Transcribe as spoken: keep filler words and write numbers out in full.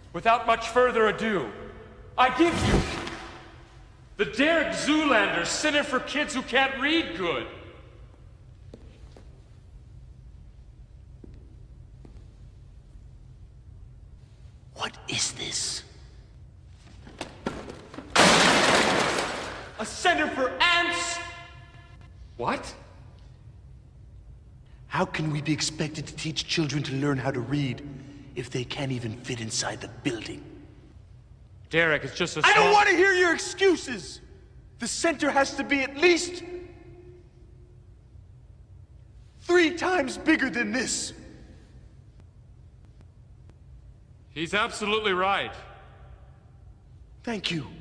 Without much further ado, I give you the Derek Zoolander Center for Kids Who Can't Read Good. What is this? A center for ants? What? How can we be expected to teach children to learn how to read if they can't even fit inside the building? Derek, it's just a I small... don't want to hear your excuses! The center has to be at least three times bigger than this. He's absolutely right. Thank you.